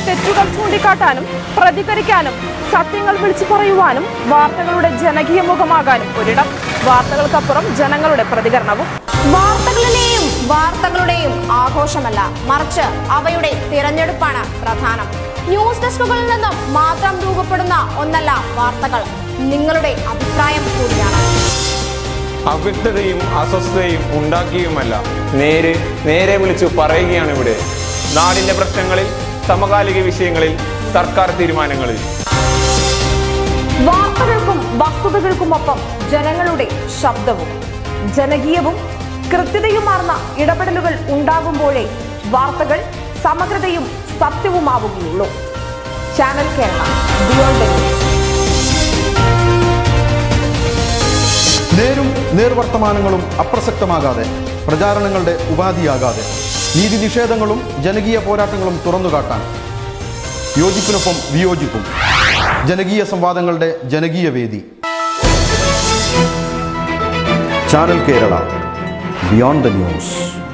തെറ്റുകൾ ചൂണ്ടിക്കാട്ടാനും പ്രതികരിക്കാനും സത്യങ്ങൾ വിളിച്ചു പറയുവാനും വാർത്തകളുടെ ജനകീയ മുഖമാകാനും ഒരിടം. വാർത്തകൾക്കപ്പുറം ജനങ്ങളുടെ പ്രതികരണവും. വാർത്തകളുടെയും ആഘോഷമല്ല, മറിച്ച് അവയുടെ തിരഞ്ഞെടുപ്പാണ് പ്രധാനം. ന്യൂസ് ഡെസ്കുകളിൽ നിന്നും മാത്രം രൂപപ്പെടുന്ന ഒന്നല്ല വാർത്തകൾ, നിങ്ങളുടെ അഭിപ്രായം കൂടിയാണ്. അവ്യക്തതയും അസ്വസ്ഥതയും ഉണ്ടാക്കിയുമല്ല, നേരെ വിളിച്ചു പറയുകയാണ് ഇവിടെ. നാടിന്റെ പ്രശ്നങ്ങളിൽ, സമകാലിക വിഷയങ്ങളിൽ, സർക്കാർ തീരുമാനങ്ങളിൽ. വാർത്തകൾക്കും വസ്തുതകൾക്കുമൊപ്പം ജനങ്ങളുടെ ശബ്ദവും. ജനകീയവും കൃത്യതയുമാർന്ന ഇടപെടലുകൾ ഉണ്ടാകുമ്പോഴേ വാർത്തകൾ സമഗ്രതയും സത്യവുമാവുകയുള്ളൂ. Channel Kerala, beyond the news. നേരും നേർവർത്തമാനങ്ങളും അപ്രസക്തമാകാതെ, പ്രചാരണങ്ങളുടെ ഉപാധിയാകാതെ, നീതി നിഷേധങ്ങളും ജനകീയ പോരാട്ടങ്ങളും തുറന്നുകാട്ടാൻ യോജിപ്പിനൊപ്പം വിയോജിപ്പും. ജനകീയ സംവാദങ്ങളുടെ ജനകീയ വേദി. Channel Kerala, beyond the news.